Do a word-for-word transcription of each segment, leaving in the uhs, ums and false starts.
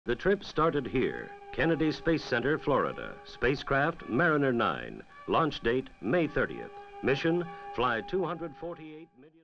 The trip started here, Kennedy Space Center, Florida. Spacecraft Mariner nine. Launch date May thirtieth. Mission, fly two hundred forty-eight million...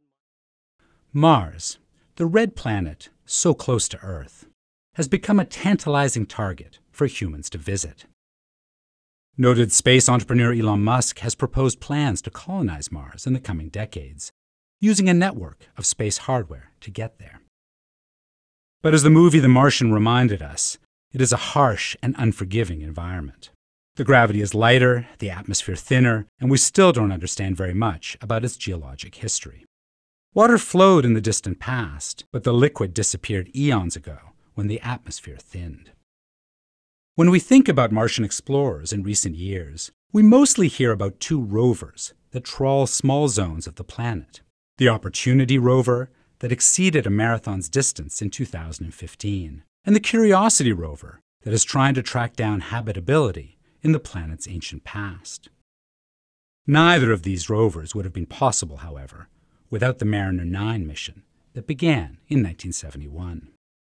Mars, the red planet so close to Earth, has become a tantalizing target for humans to visit. Noted space entrepreneur Elon Musk has proposed plans to colonize Mars in the coming decades, using a network of space hardware to get there. But as the movie The Martian reminded us, it is a harsh and unforgiving environment. The gravity is lighter, the atmosphere thinner, and we still don't understand very much about its geologic history. Water flowed in the distant past, but the liquid disappeared eons ago when the atmosphere thinned. When we think about Martian explorers in recent years, we mostly hear about two rovers that trawl small zones of the planet. The Opportunity rover, that exceeded a marathon's distance in two thousand fifteen, and the Curiosity rover that is trying to track down habitability in the planet's ancient past. Neither of these rovers would have been possible, however, without the Mariner nine mission that began in nineteen seventy-one.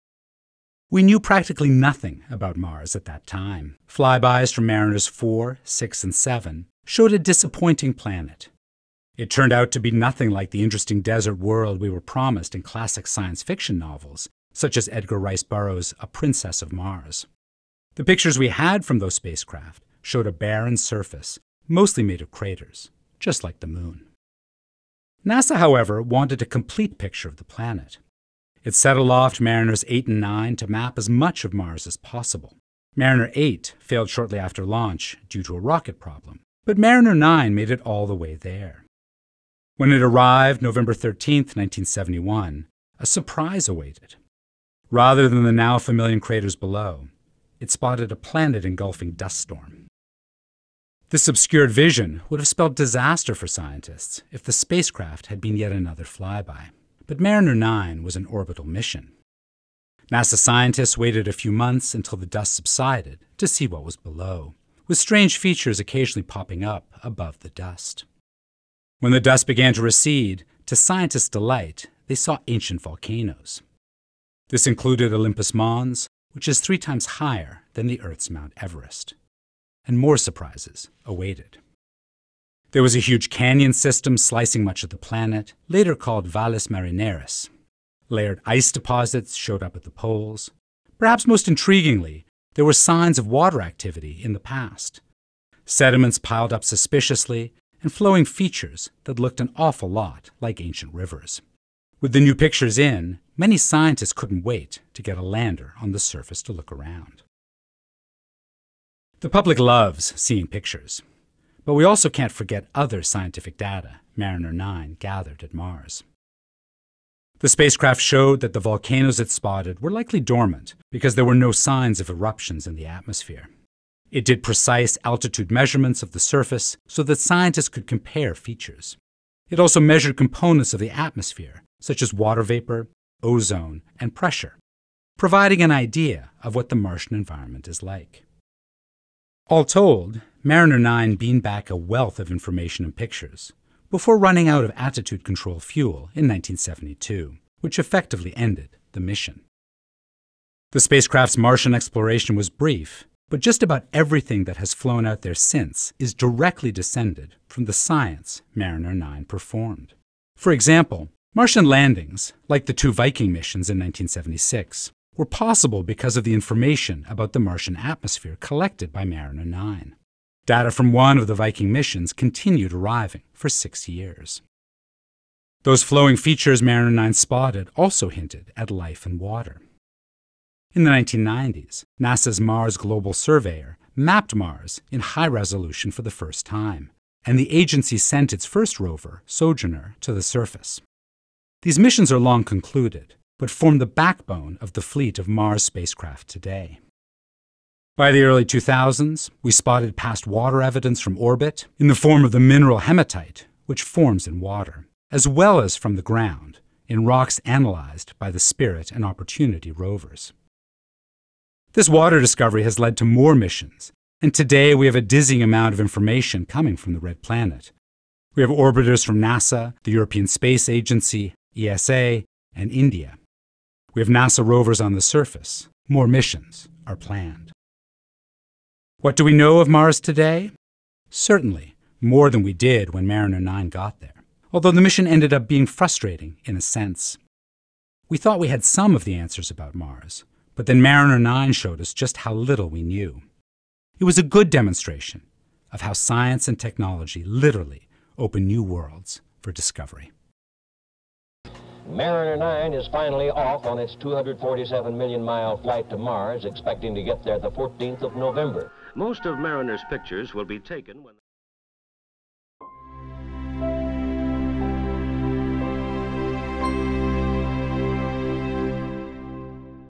We knew practically nothing about Mars at that time. Flybys from Mariners four, six, and seven showed a disappointing planet. It turned out to be nothing like the interesting desert world we were promised in classic science fiction novels, such as Edgar Rice Burroughs' A Princess of Mars. The pictures we had from those spacecraft showed a barren surface, mostly made of craters, just like the Moon. NASA, however, wanted a complete picture of the planet. It set aloft Mariners eight and nine to map as much of Mars as possible. Mariner eight failed shortly after launch due to a rocket problem, but Mariner nine made it all the way there. When it arrived November thirteenth, nineteen seventy-one, a surprise awaited. Rather than the now familiar craters below, it spotted a planet-engulfing dust storm. This obscured vision would have spelled disaster for scientists if the spacecraft had been yet another flyby. But Mariner nine was an orbital mission. NASA scientists waited a few months until the dust subsided to see what was below, with strange features occasionally popping up above the dust. When the dust began to recede, to scientists' delight, they saw ancient volcanoes. This included Olympus Mons, which is three times higher than the Earth's Mount Everest. And more surprises awaited. There was a huge canyon system slicing much of the planet, later called Valles Marineris. Layered ice deposits showed up at the poles. Perhaps most intriguingly, there were signs of water activity in the past. Sediments piled up suspiciously, and flowing features that looked an awful lot like ancient rivers. With the new pictures in, many scientists couldn't wait to get a lander on the surface to look around. The public loves seeing pictures, but we also can't forget other scientific data Mariner nine gathered at Mars. The spacecraft showed that the volcanoes it spotted were likely dormant because there were no signs of eruptions in the atmosphere. It did precise altitude measurements of the surface so that scientists could compare features. It also measured components of the atmosphere, such as water vapor, ozone, and pressure, providing an idea of what the Martian environment is like. All told, Mariner nine beamed back a wealth of information and pictures before running out of attitude control fuel in nineteen seventy-two, which effectively ended the mission. The spacecraft's Martian exploration was brief, but just about everything that has flown out there since is directly descended from the science Mariner nine performed. For example, Martian landings, like the two Viking missions in nineteen seventy-six, were possible because of the information about the Martian atmosphere collected by Mariner nine. Data from one of the Viking missions continued arriving for six years. Those flowing features Mariner nine spotted also hinted at life and water. In the nineteen nineties, NASA's Mars Global Surveyor mapped Mars in high resolution for the first time, and the agency sent its first rover, Sojourner, to the surface. These missions are long concluded, but form the backbone of the fleet of Mars spacecraft today. By the early two thousands, we spotted past water evidence from orbit in the form of the mineral hematite, which forms in water, as well as from the ground, in rocks analyzed by the Spirit and Opportunity rovers. This water discovery has led to more missions, and today we have a dizzying amount of information coming from the Red Planet. We have orbiters from NASA, the European Space Agency, E S A, and India. We have NASA rovers on the surface. More missions are planned. What do we know of Mars today? Certainly more than we did when Mariner nine got there, although the mission ended up being frustrating in a sense. We thought we had some of the answers about Mars, but then Mariner nine showed us just how little we knew. It was a good demonstration of how science and technology literally open new worlds for discovery. Mariner nine is finally off on its two hundred forty-seven million mile flight to Mars, expecting to get there the fourteenth of November. Most of Mariner's pictures will be taken when